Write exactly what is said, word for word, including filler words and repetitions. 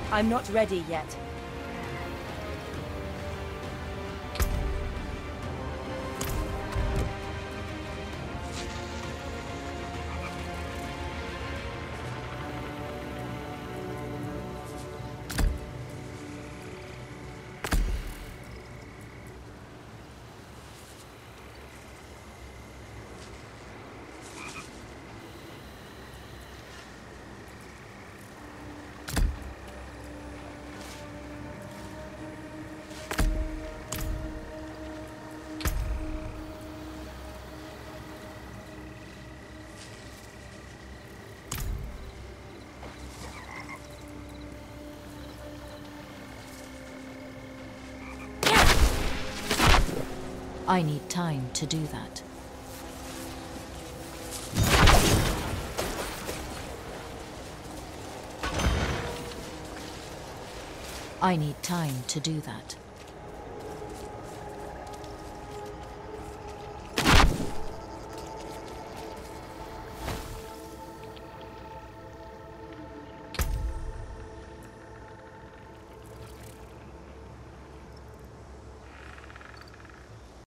I'm not ready yet. I need time to do that. I need time to do that.